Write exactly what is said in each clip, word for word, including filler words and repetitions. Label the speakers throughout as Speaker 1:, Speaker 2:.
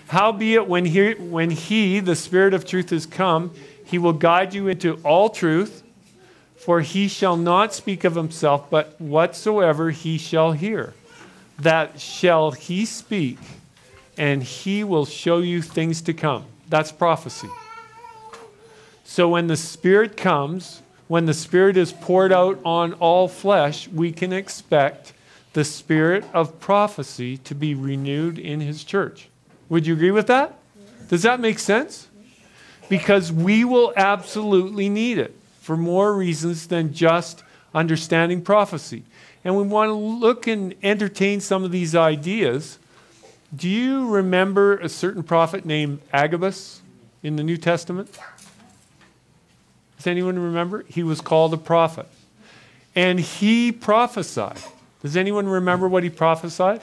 Speaker 1: Howbeit, when he, when he, the Spirit of truth, is come, he will guide you into all truth, for he shall not speak of himself, but whatsoever he shall hear, that shall he speak, and he will show you things to come. That's prophecy. So when the Spirit comes, when the Spirit is poured out on all flesh, we can expect the spirit of prophecy to be renewed in his church. Would you agree with that? Does that make sense? Because we will absolutely need it for more reasons than just understanding prophecy. And we want to look and entertain some of these ideas. Do you remember a certain prophet named Agabus in the New Testament? Does anyone remember? He was called a prophet. And he prophesied. Does anyone remember what he prophesied?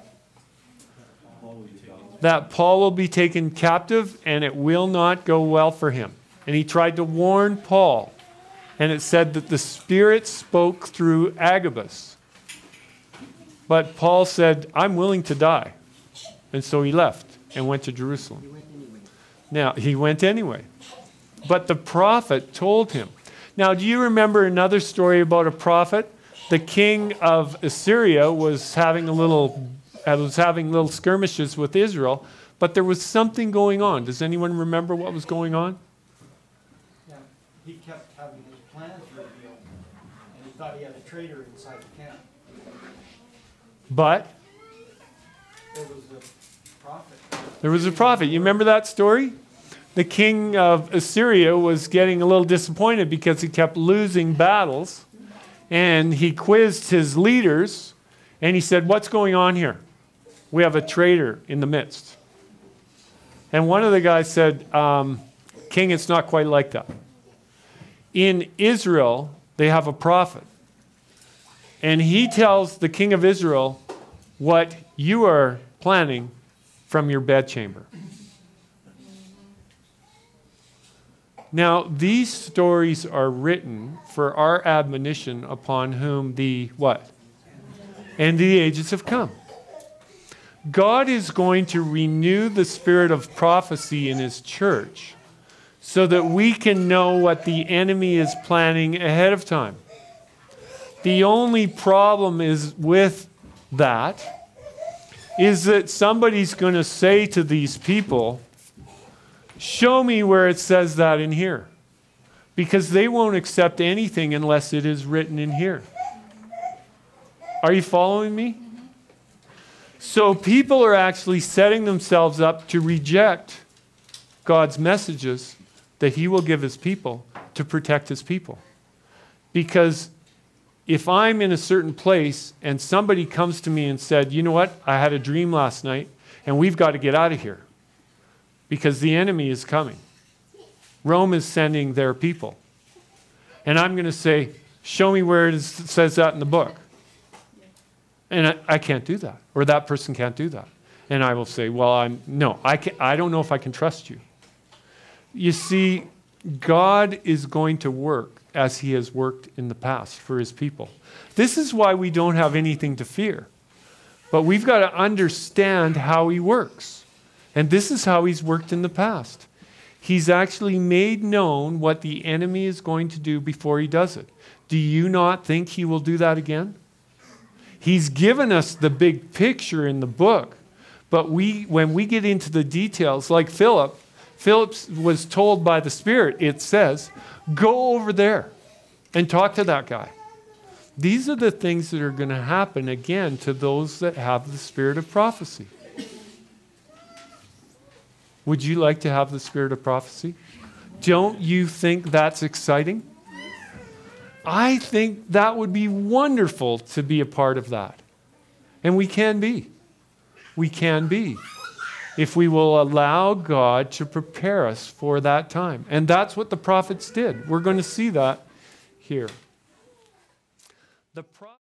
Speaker 1: That Paul will be taken captive and it will not go well for him. And he tried to warn Paul. And it said that the Spirit spoke through Agabus. But Paul said, I'm willing to die. And so he left and went to Jerusalem. He went anyway. Now, he went anyway. But the prophet told him. Now, do you remember another story about a prophet? The king of Assyria was having a little, uh, was having little skirmishes with Israel, but there was something going on. Does anyone remember what was going on?
Speaker 2: Yeah, he kept having his plans revealed, and he thought he had a traitor inside the camp.
Speaker 1: But
Speaker 2: there was a prophet.
Speaker 1: There was a prophet. You remember that story? The king of Assyria was getting a little disappointed because he kept losing battles. And he quizzed his leaders, and he said, what's going on here? We have a traitor in the midst. And one of the guys said, um, King, it's not quite like that. In Israel, they have a prophet. And he tells the king of Israel what you are planning from your bedchamber. Now, these stories are written for our admonition upon whom the what? And the ages have come. God is going to renew the spirit of prophecy in his church so that we can know what the enemy is planning ahead of time. The only problem is with that is that somebody's going to say to these people, show me where it says that in here. Because they won't accept anything unless it is written in here. Are you following me? So people are actually setting themselves up to reject God's messages that he will give his people to protect his people. Because if I'm in a certain place and somebody comes to me and said, you know what, I had a dream last night and we've got to get out of here. Because the enemy is coming. Rome is sending their people. And I'm going to say, show me where it, is, it says that in the book. And I, I can't do that. Or that person can't do that. And I will say, well, I'm no, I, can, I don't know if I can trust you. You see, God is going to work as he has worked in the past for his people. This is why we don't have anything to fear. But we've got to understand how he works. And this is how he's worked in the past. He's actually made known what the enemy is going to do before he does it. Do you not think he will do that again? He's given us the big picture in the book. But we, when we get into the details, like Philip, Philip was told by the Spirit, it says, go over there and talk to that guy. These are the things that are going to happen again to those that have the spirit of prophecy. Would you like to have the spirit of prophecy? Don't you think that's exciting? I think that would be wonderful to be a part of that. And we can be. We can be. If we will allow God to prepare us for that time. And that's what the prophets did. We're going to see that here. The pro-